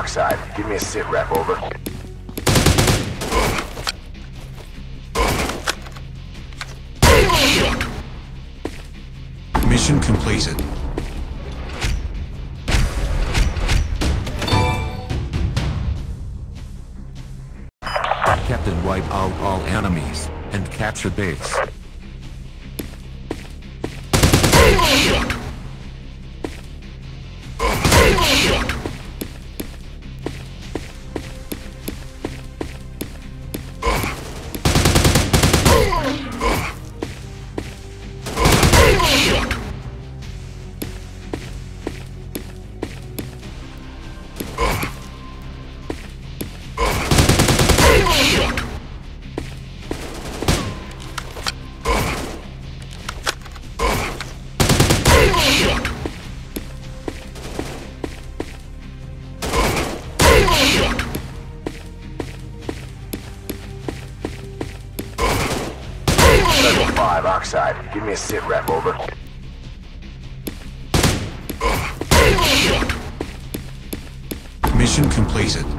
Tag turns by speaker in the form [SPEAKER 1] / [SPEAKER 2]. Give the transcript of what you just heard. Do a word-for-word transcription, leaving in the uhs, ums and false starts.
[SPEAKER 1] Oxide. Give me a sit rep, over.
[SPEAKER 2] Mission completed.
[SPEAKER 3] Captain, wipe out all enemies and capture base.
[SPEAKER 1] five, Oxide. Give me a sit rep, over.
[SPEAKER 2] Mission completed.